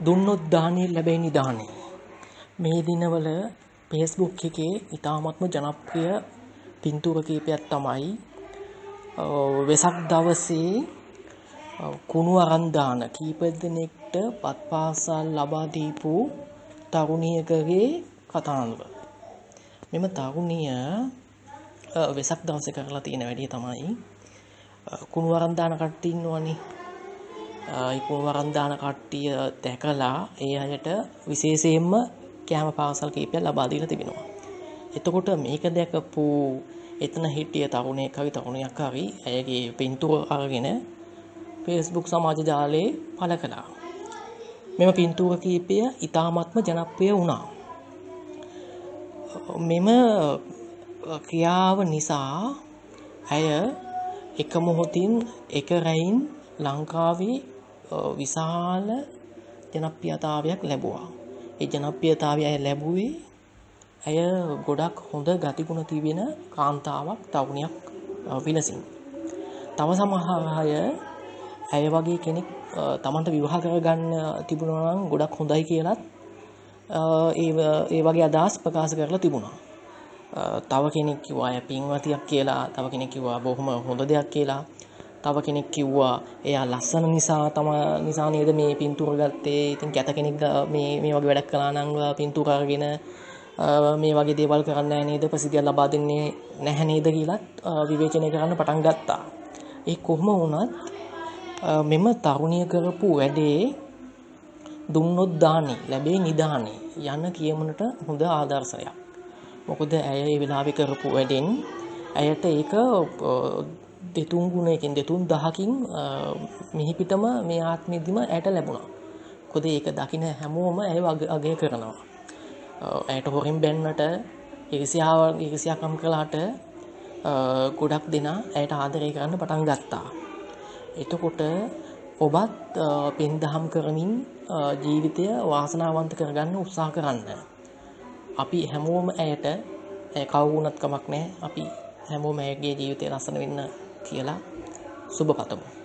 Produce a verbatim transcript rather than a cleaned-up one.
දුන්නොත් දානේ ලැබෙයි නිදානේ. මේ දිනවල Facebook එකේ ඉතාමත්ම ජනප්‍රිය පින්තූර කීපයක් තමයි වෙසක් දවසේ කුණු අරන් දාන කීප දෙනෙක්ට පත් පාසල් ලබා දීපු තරුණියකගේ කතාන්දර. මෙම තරුණිය වෙසක් දවසේ කරලා තියෙන වැඩේ තමයි කුණු අරන් දාන කට්ටිය ඉන්නවනේ. ඒ කුණු අරන් දාන කට්ටිය දැකලා ඒ අයට විශේෂයෙන්ම කැම පාසල් කීපයක් ලබා දීලා තිබෙනවා. එතකොට මේක දැකපු එතන හිටිය තරුණයෙක් හරි තරුණියක් හරි ඇයගේ පින්තූර අරගෙන Facebook සමාජ ජාලයේ පළ කළා. මෙම පින්තූර කීපය ඉතාමත්ම ජනප්‍රිය වුණා. මෙම ක්‍රියාව නිසා ඇය එක මොහොතින් එක රැයින් ලංකාවේ විශාල ජනප්‍රියතාවයක් ලැබුවා. ඒ ජනප්‍රියතාවය ඇය ලැබුවේ ඇය ගොඩක් හොඳ ගතිගුණ තිබෙන කාන්තාවක් තරුණියක් විලසින්. තව සමහර අය ඇය වගේ කෙනෙක් තමන්ට විවාහ කරගන්න තිබුණා නම් ගොඩක් හොඳයි කියලත් ඒ ඒ වගේ අදහස් ප්‍රකාශ කරලා තිබුණා. තව කෙනෙක් කිව්වා ඇය පින්වතියක් කියලා, තව කෙනෙක් කිව්වා බොහොම හොඳ දෙයක් කියලා. තව කෙනෙක් කිව්වා එයා ලස්සන නිසා තම නිසා නේද මේ පින්තූර ගත්තේ. ඉතින් කැත කෙනෙක් මේ මේ වගේ වැඩක් කළා නම් පින්තූර අරගෙන මේ වගේ දේවල් කරන්නේ නැහැ නේද, ප්‍රසිද්ධිය ලබා දෙන්නේ නැහැ නේද කියලාත් විවේචනය කරන්න පටන් ගත්තා. ඒ කොහොම වුණත් මෙම තරුණිය කරපු වැඩේ දුන්නොත් දානේ ලැබෙයි නිදානේ යන කියමනට හොඳ ආදර්ශයක්. මොකද ඇය ඒ වෙලාවේ කරපු වැඩෙන් ඇයට ඒක දෙතුන් ගුණයකින් දෙතුන් දහකින් මිහිපිටම මේ ආත්මෙදිම ඇයට ලැබුණා. මොකද ඒක දකින්න හැමෝම ඇයව අගය කරනවා. ඇයට හොරින් බැන්නට ඉරිසියාව ඉරිසියාකම් කළාට ගොඩක් දෙනා ඇයට ආදරය කරන්න පටන් ගත්තා. එතකොට ඔබත් පින්දහම් කරමින් ජීවිතය වාසනාවන්ත කරගන්න උත්සාහ කරන්න. අපි හැමෝම ඇයට කවු වුණත් කමක් නැහැ. අපි හැමෝම ඇයගේ ජීවිතය ලස්සන වෙන්න කියලා සුබ පතමු.